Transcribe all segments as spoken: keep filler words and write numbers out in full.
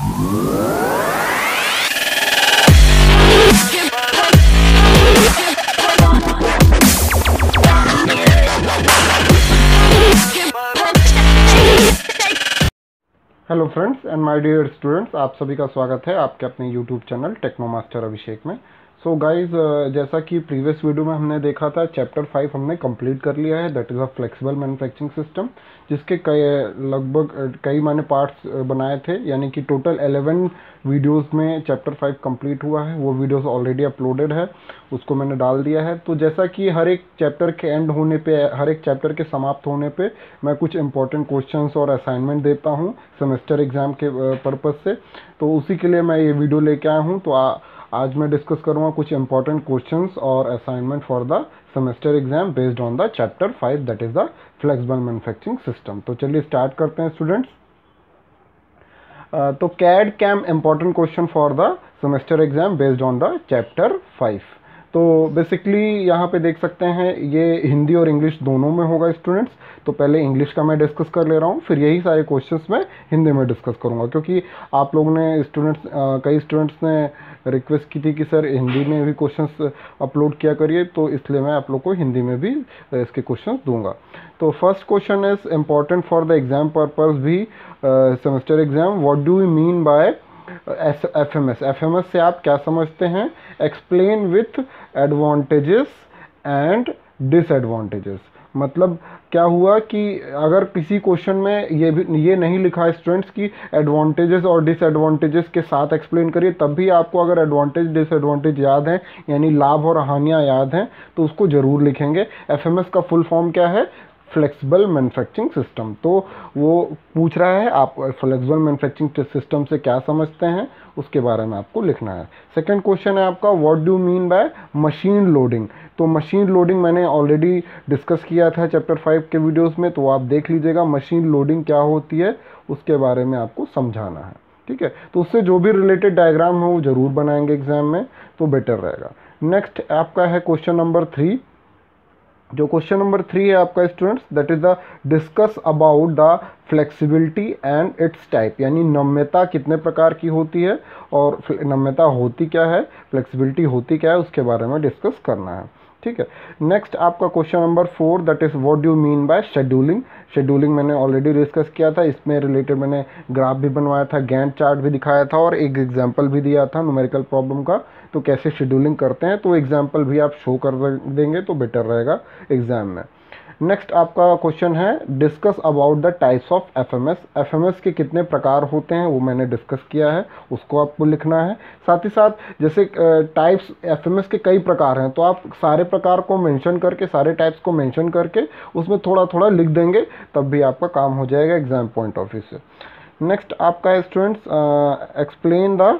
Hello friends and my dear students, आप सभी का स्वागत है आपके अपने YouTube channel Techno Master Abhishek में। सो so गाइस, जैसा कि प्रीवियस वीडियो में हमने देखा था, चैप्टर फाइव हमने कंप्लीट कर लिया है, that is a flexible manufacturing system, जिसके कई लगभग कई माने पार्ट्स बनाए थे, यानी कि टोटल इलेवन वीडियोस में चैप्टर फाइव कंप्लीट हुआ है। वो वीडियोस ऑलरेडी अपलोडेड है, उसको मैंने डाल दिया है। तो जैसा कि हर एक चैप्टर के एंड होने पे, हर एक चैप्टर के समाप्त होने पे मैं कुछ इंपॉर्टेंट क्वेश्चंस और असाइनमेंट देता हूँ सेमेस्टर एग्ज़ाम के पर्पज़ से, तो उसी के लिए मैं ये वीडियो लेके आया हूँ। तो आ, आज मैं डिस्कस करूँगा कुछ इंपॉर्टेंट क्वेश्चंस और assignment for the semester exam based on the chapter five, that is the flexible manufacturing system. तो चलिए स्टार्ट करते हैं स्टूडेंट्स। तो CAD CAM important question for the semester exam based on the chapter five. तो basically यहाँ पे देख सकते हैं, ये हिंदी और इंग्लिश दोनों में होगा स्टूडेंट्स। तो पहले इंग्लिश का मैं डिस्कस कर ले रहा हूँ, फिर यही सारे क्वेश्चंस मैं हिंदी में डिस्कस करूँगा, क्योंकि आप लोगों ने स्टूडेंट्स कई स्टूडेंट्स ने रिक्वेस्ट की थी कि सर हिंदी में भी क्वेश्चंस अपलोड किया करिए, तो इसलिए मैं आप लोग को हिंदी में भी इसके क्वेश्चंस दूंगा। तो first question is important for the exam purpose भी, semester exam. What do you mean by F M S? F M S से आप क्या समझते हैं? Explain with advantages and disadvantages. मतलब क्या हुआ कि अगर किसी क्वेश्चन में ये भी ये नहीं लिखा है स्टूडेंट्स की एडवांटेजेस और डिसएडवांटेजेस के साथ एक्सप्लेन करिए, तब भी आपको अगर एडवांटेज डिसएडवांटेज याद है, यानी लाभ और हानियां याद हैं, तो उसको ज़रूर लिखेंगे। एफ एम एस का फुल फॉर्म क्या है? Flexible manufacturing system. तो वो पूछ रहा है आप फ्लेक्सिबल मैन्युफैक्चरिंग सिस्टम से क्या समझते हैं, उसके बारे में आपको लिखना है। सेकंड क्वेश्चन है आपका, what do mean by machine loading? तो मशीन लोडिंग मैंने ऑलरेडी डिस्कस किया था चैप्टर फाइव के वीडियोस में, तो आप देख लीजिएगा मशीन लोडिंग क्या होती है, उसके बारे में आपको समझाना है। ठीक है, तो उससे जो भी रिलेटेड डायग्राम हो वो जरूर बनाएंगे एग्जाम में, तो बेटर रहेगा। नेक्स्ट आपका है क्वेश्चन नंबर थ्री। जो क्वेश्चन नंबर थ्री है आपका students, that is the discuss about the flexibility and its type, यानी नम्यता कितने प्रकार की होती है और नम्यता होती क्या है, फ्लेक्सिबिलिटी होती क्या है, उसके बारे में डिस्कस करना है। ठीक है, नेक्स्ट आपका question number four, that is what do mean by scheduling? Scheduling मैंने ऑलरेडी डिस्कस किया था, इसमें रिलेटेड मैंने ग्राफ भी बनवाया था, गैंट चार्ट भी दिखाया था और एक एग्जाम्पल भी दिया था न्यूमेरिकल प्रॉब्लम का। तो कैसे शेड्यूलिंग करते हैं, तो एग्जाम्पल भी आप शो कर देंगे तो बेटर रहेगा एग्जाम में। नेक्स्ट आपका क्वेश्चन है, discuss about the types of F M S. F M S के कितने प्रकार होते हैं वो मैंने डिस्कस किया है, उसको आपको लिखना है। साथ ही साथ जैसे टाइप्स एफ एम एस के कई प्रकार हैं, तो आप सारे प्रकार को मेंशन करके, सारे टाइप्स को मेंशन करके उसमें थोड़ा थोड़ा लिख देंगे, तब भी आपका काम हो जाएगा एग्जाम पॉइंट ऑफ व्यू से। नेक्स्ट आपका students, explain the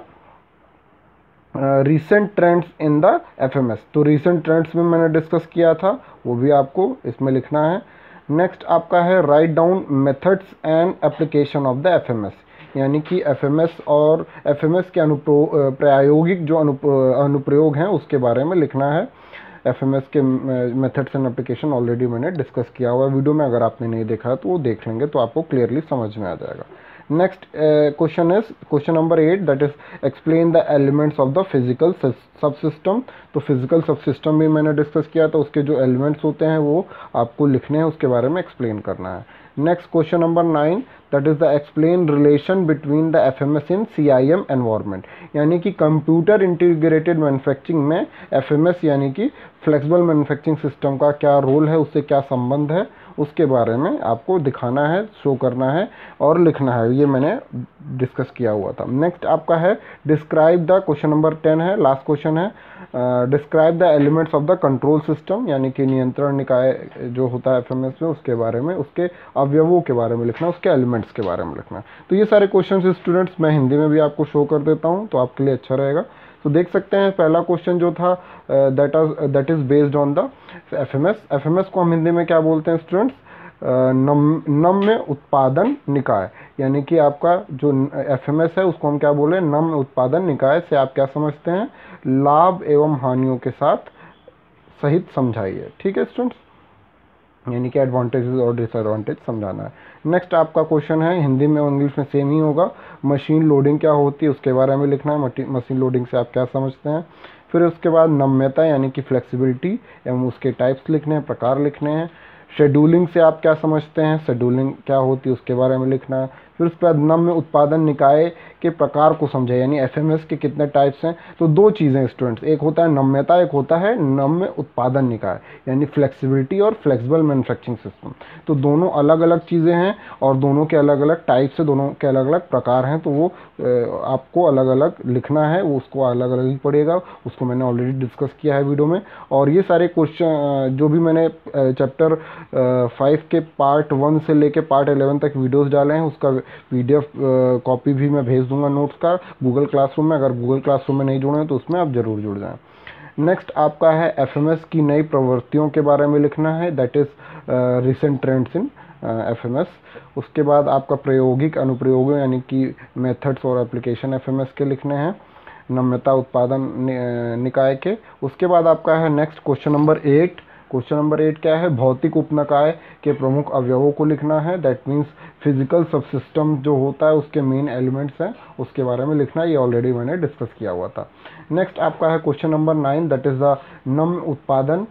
recent trends in the F M S. तो रिसेंट ट्रेंड्स में मैंने डिस्कस किया था, वो भी आपको इसमें लिखना है। नेक्स्ट आपका है, write down methods and application of the F M S, यानी कि एफ एम एस और एफ एम एस के अनुप्रो प्रायोगिक जो अनुप्रयोग हैं उसके बारे में लिखना है। एफ एम एस के मेथड्स एंड एप्लीकेशन ऑलरेडी मैंने डिस्कस किया हुआ है वीडियो में, अगर आपने नहीं देखा है तो वो देख लेंगे, तो आपको क्लियरली समझ में आ जाएगा। Next question is question number eight, that is explain the elements of the physical subsystem. तो फिजिकल सबसिस्टम भी मैंने डिस्कस किया था, उसके जो एलिमेंट्स होते हैं वो आपको लिखने हैं, उसके बारे में एक्सप्लेन करना है। Next question number nine, that is the explain relation between the F M S in C I M environment, यानी कि कंप्यूटर इंटीग्रेटेड मैन्युफैक्चरिंग में एफ एम एस यानी कि फ्लेक्सिबल मैन्युफैक्चरिंग सिस्टम का क्या रोल है, उससे क्या संबंध है, उसके बारे में आपको दिखाना है, शो करना है और लिखना है। ये मैंने डिस्कस किया हुआ था। नेक्स्ट आपका है, describe the, question number ten है, लास्ट क्वेश्चन है, describe the elements of the control system, यानी कि नियंत्रण निकाय जो होता है एफ एम एस में, उसके बारे में, उसके अवयवों के बारे में लिखना, उसके एलिमेंट्स के बारे में लिखना। तो ये सारे क्वेश्चन स्टूडेंट्स मैं हिंदी में भी आपको शो कर देता हूँ, तो आपके लिए अच्छा रहेगा। तो देख सकते हैं पहला क्वेश्चन जो था, that that is based on the F M S. F M S को हम हिंदी में क्या बोलते हैं स्टूडेंट्स? नम नम्य उत्पादन निकाय, यानी कि आपका जो एफ एम एस है उसको हम क्या बोले? नम्य उत्पादन निकाय। से आप क्या समझते हैं? लाभ एवं हानियों के साथ सहित समझाइए। ठीक है स्टूडेंट्स। यानी कि एडवांटेजेस और डिसएडवांटेज समझाना है। नेक्स्ट आपका क्वेश्चन है, हिंदी में और इंग्लिश में सेम ही होगा, मशीन लोडिंग क्या होती है उसके बारे में लिखना है, मशीन लोडिंग से आप क्या समझते हैं। फिर उसके बाद नम्यता यानी कि फ्लेक्सिबिलिटी एवं उसके टाइप्स लिखने हैं, प्रकार लिखने हैं। शेड्यूलिंग से आप क्या समझते हैं, शेड्यूलिंग क्या होती है उसके बारे में लिखना है। फिर उसके बाद नम्य उत्पादन निकाय के प्रकार को समझे, यानी एफएमएस के कितने टाइप्स हैं। तो दो चीज़ें स्टूडेंट्स, एक होता है नम्यता, एक होता है नम्य उत्पादन निकाय, यानी फ्लेक्सिबिलिटी और फ्लेक्सिबल मैन्युफैक्चरिंग सिस्टम। तो दोनों अलग अलग चीज़ें हैं और दोनों के अलग अलग टाइप्स है, दोनों के अलग अलग प्रकार हैं। तो वो आपको अलग अलग लिखना है, वो उसको अलग अलग ही पड़ेगा, उसको मैंने ऑलरेडी डिस्कस किया है वीडियो में। और ये सारे क्वेश्चन जो भी मैंने चैप्टर फाइव के पार्ट वन से लेके पार्ट इलेवन तक वीडियोस डाले हैं, उसका पीडीएफ कॉपी भी मैं भेज दूंगा नोट्स का गूगल क्लासरूम में। अगर गूगल क्लासरूम में नहीं जुड़े हैं तो उसमें आप ज़रूर जुड़ जाएं। नेक्स्ट आपका है एफएमएस की नई प्रवृत्तियों के बारे में लिखना है, that is recent trends in FMS. उसके बाद आपका प्रायोगिक अनुप्रयोगों यानी कि मेथड्स और एप्लीकेशन एफएमएस के लिखने हैं, नम्यता उत्पादन निकाय के। उसके बाद आपका है next question number eight. Question number eight क्या है, भौतिक उपनिकाय के प्रमुख अवयवों को लिखना है, दैट मीन्स फिजिकल सबसिस्टम जो होता है उसके मेन एलिमेंट्स हैं उसके बारे में लिखना है, ये ऑलरेडी मैंने डिस्कस किया हुआ था। नेक्स्ट आपका है question number nine, that is the नम्य उत्पादन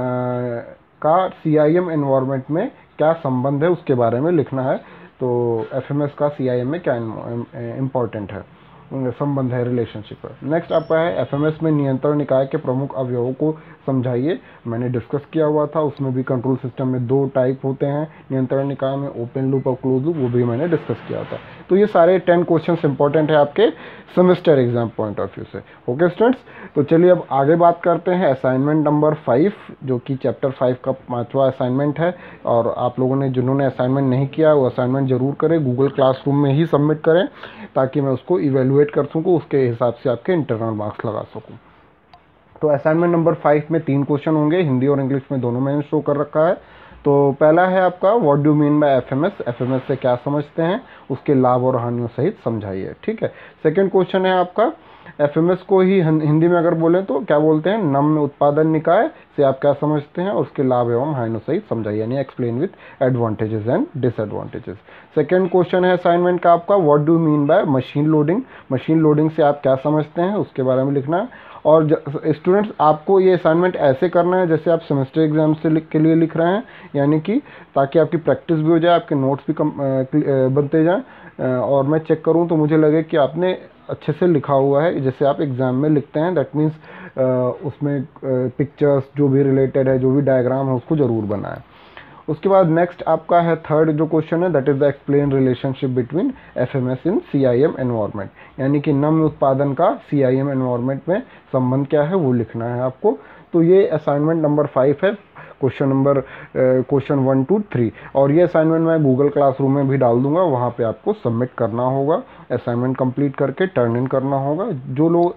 का सीआईएम एनवायरनमेंट में क्या संबंध है उसके बारे में लिखना है। तो एफएमएस का सीआईएम में क्या इम्पोर्टेंट है, संबंध है, रिलेशनशिप है। नेक्स्ट आपका है एफएमएस में नियंत्रण निकाय के प्रमुख अवयवों को समझाइए, मैंने डिस्कस किया हुआ था, उसमें भी कंट्रोल सिस्टम में दो टाइप होते हैं नियंत्रण निकाय में, ओपन लूप और क्लोज लूप, वो भी मैंने डिस्कस किया था। तो ये सारे टेन क्वेश्चंस इंपॉर्टेंट है आपके semester exam point of view से। ओके स्टूडेंट्स, तो चलिए अब आगे बात करते हैं असाइनमेंट नंबर फाइव, जो कि चैप्टर फाइव का पाँचवा असाइनमेंट है। और आप लोगों ने जिन्होंने असाइनमेंट नहीं किया वो असाइनमेंट जरूर करें, गूगल क्लासरूम में ही सबमिट करें ताकि मैं उसको इवेलुएट कर सकूँ, उसके हिसाब से आपके इंटरनल मार्क्स लगा सकूँ। तो असाइनमेंट नंबर फाइव में तीन क्वेश्चन होंगे, हिंदी और इंग्लिश में दोनों मैंने शो कर रखा है। तो पहला है आपका what do mean by FMS, FMS से क्या समझते हैं, उसके लाभ और हानियों सहित समझाइए। ठीक है। सेकंड क्वेश्चन है आपका एफएमएस को ही हिंदी में अगर बोलें तो क्या बोलते हैं, नम्य उत्पादन निकाय से आप क्या समझते हैं, उसके लाभ एवं हानियों सहित समझाइए, यानी explain with advantages and disadvantages. Second question है असाइनमेंट का आपका what do mean by machine loading, machine loading से आप क्या समझते हैं उसके बारे में लिखना है। और स्टूडेंट्स आपको ये असाइनमेंट ऐसे करना है जैसे आप सेमेस्टर एग्जाम से लिख के लिए लिख रहे हैं, यानी कि ताकि आपकी प्रैक्टिस भी हो जाए, आपके नोट्स भी कम बनते जाएं और मैं चेक करूं तो मुझे लगे कि आपने अच्छे से लिखा हुआ है जैसे आप एग्ज़ाम में लिखते हैं। दैट मीन्स उसमें पिक्चर्स जो भी रिलेटेड है, जो भी डायग्राम है उसको ज़रूर बनाएं। उसके बाद नेक्स्ट आपका है थर्ड जो क्वेश्चन है, that is the explain relationship between FMS in CIM environment, यानी कि नम्य उत्पादन का सीआईएम एनवायरनमेंट में संबंध क्या है वो लिखना है आपको। तो ये असाइनमेंट नंबर फाइव है, question number question one two three. और ये असाइनमेंट मैं गूगल क्लासरूम में भी डाल दूंगा, वहाँ पे आपको सबमिट करना होगा, असाइनमेंट कंप्लीट करके टर्न इन करना होगा। जो लोग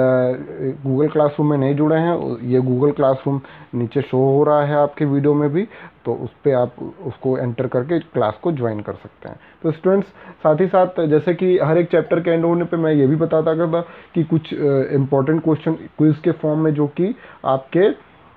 गूगल क्लासरूम में नहीं जुड़े हैं, ये गूगल क्लासरूम नीचे शो हो रहा है आपके वीडियो में भी, तो उस पर आप उसको एंटर करके क्लास को ज्वाइन कर सकते हैं। तो स्टूडेंट्स साथ ही साथ जैसे कि हर एक चैप्टर के एंड होने पे मैं ये भी बताता था कि कुछ इंपॉर्टेंट क्वेश्चन क्विज के फॉर्म में जो कि आपके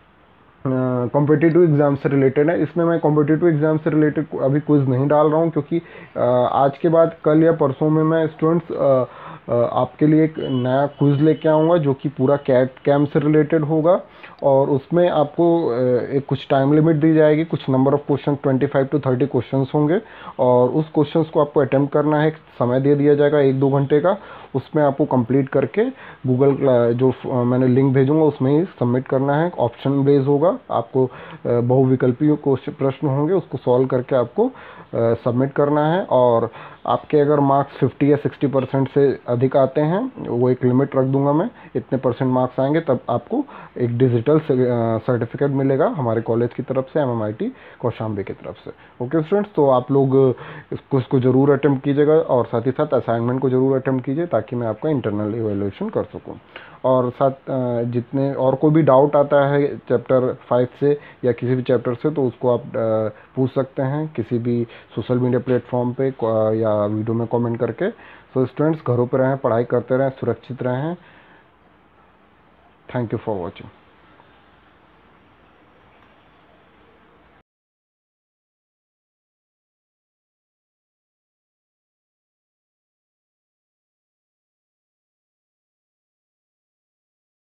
कॉम्पिटिटिव एग्जाम से रिलेटेड है, इसमें मैं कॉम्पिटिटिव एग्जाम से रिलेटेड अभी क्विज नहीं डाल रहा हूँ, क्योंकि आ, आज के बाद कल या परसों में मैं स्टूडेंट्स आपके लिए एक नया क्विज लेके आऊँगा जो कि पूरा कैट कैम से रिलेटेड होगा। और उसमें आपको एक कुछ टाइम लिमिट दी जाएगी, कुछ number of question twenty five to thirty questions होंगे और उस क्वेश्चंस को आपको अटेम्प्ट करना है, समय दे दिया जाएगा एक दो घंटे का, उसमें आपको कंप्लीट करके गूगल जो मैंने लिंक भेजूंगा उसमें ही सबमिट करना है। ऑप्शन बेस होगा, आपको बहुविकल्पी प्रश्न होंगे, उसको सॉल्व करके आपको सबमिट करना है। और आपके अगर मार्क्स फिफ्टी या सिक्सटी परसेंट से अधिक आते हैं, वो एक लिमिट रख दूंगा मैं, इतने परसेंट मार्क्स आएंगे तब आपको एक डिजिटल सर्टिफिकेट मिलेगा हमारे कॉलेज की तरफ से, एमएमआईटी कौशाम्बी की तरफ से। ओके स्टूडेंट्स, तो आप लोग इसको इसको ज़रूर अटेम्प्ट कीजिएगा और साथ ही साथ असाइनमेंट को ज़रूर अटेम्प्ट कीजिए ताकि मैं आपका इंटरनल इवैल्यूएशन कर सकूँ। और साथ जितने और कोई भी डाउट आता है चैप्टर फाइव से या किसी भी चैप्टर से, तो उसको आप पूछ सकते हैं किसी भी सोशल मीडिया प्लेटफॉर्म पे या वीडियो में कमेंट करके। सो स्टूडेंट्स घरों पर रहें, पढ़ाई करते रहें, सुरक्षित रहें। Thank you for watching.